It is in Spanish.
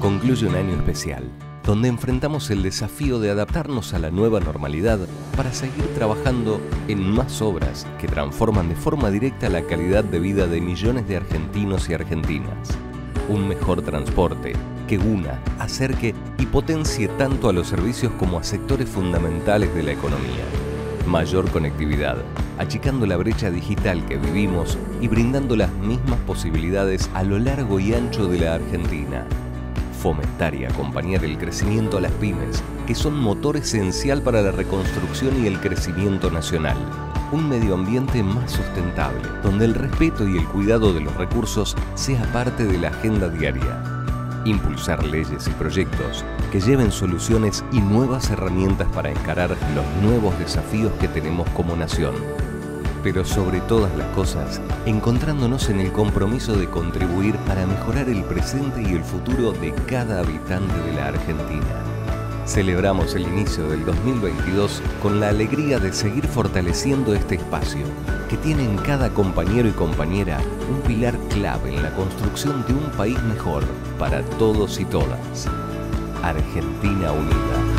Concluye un año especial, donde enfrentamos el desafío de adaptarnos a la nueva normalidad para seguir trabajando en más obras que transforman de forma directa la calidad de vida de millones de argentinos y argentinas. Un mejor transporte que una, acerque y potencie tanto a los servicios como a sectores fundamentales de la economía. Mayor conectividad, achicando la brecha digital que vivimos y brindando las mismas posibilidades a lo largo y ancho de la Argentina. Fomentar y acompañar el crecimiento a las pymes, que son motor esencial para la reconstrucción y el crecimiento nacional. Un medio ambiente más sustentable, donde el respeto y el cuidado de los recursos sea parte de la agenda diaria. Impulsar leyes y proyectos que lleven soluciones y nuevas herramientas para encarar los nuevos desafíos que tenemos como nación. Pero sobre todas las cosas, encontrándonos en el compromiso de contribuir para mejorar el presente y el futuro de cada habitante de la Argentina. Celebramos el inicio del 2022 con la alegría de seguir fortaleciendo este espacio, que tiene en cada compañero y compañera un pilar clave en la construcción de un país mejor para todos y todas. Argentina Unida.